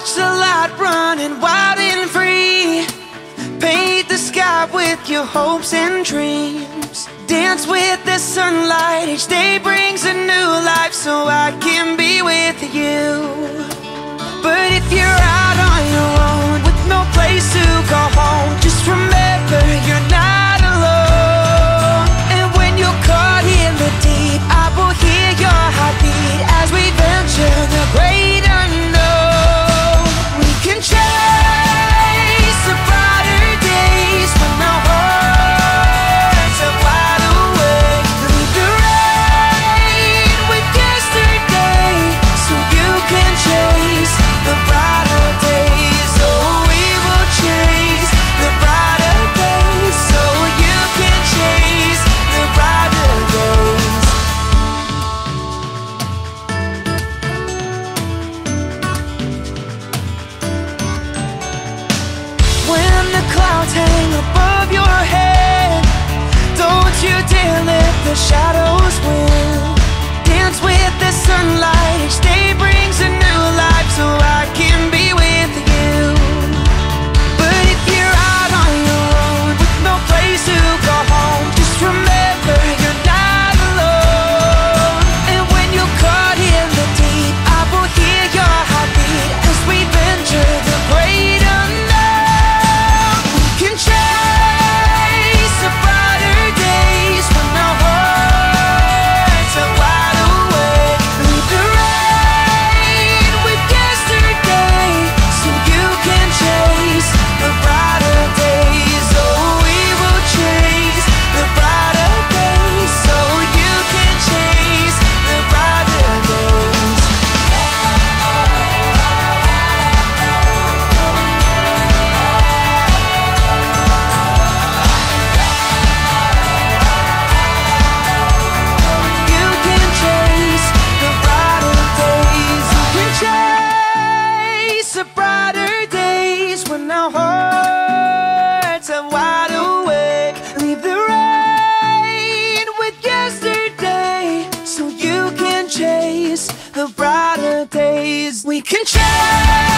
watch the light running wild and free. Paint the sky with your hopes and dreams. Dance with the sunlight, each day brings a new life, so I can be with you. But if you're out on your own with no place to go home, just remember you're not alone. And when you're caught in the deep, I will hear your heartbeat as we venture the great unknown. We can chase the brighter days when our hearts are wide awake. Leave the rain with yesterday, so you can chase the brighter days. Oh, we will chase the brighter days, so you can chase the brighter days. When the clouds hang above your head, don't you dare let the shadows win. Dance with the sunlight, each day brings a new life, so I can be with you. But if you're out on your own with no place to go home, just remember you're not alone. And when you're caught in the deep, I will hear your heartbeat as we venture the great unknown. We can chase the brighter days when our hearts are wide awake. Leave the rain with yesterday, so you can chase the brighter days. Oh, we will chase the brighter days, so you can chase the brighter days. You can chase the brighter days. You can chase the brighter days when our hearts are wide awake. Leave the rain with yesterday, so you can chase the brighter days. We can chase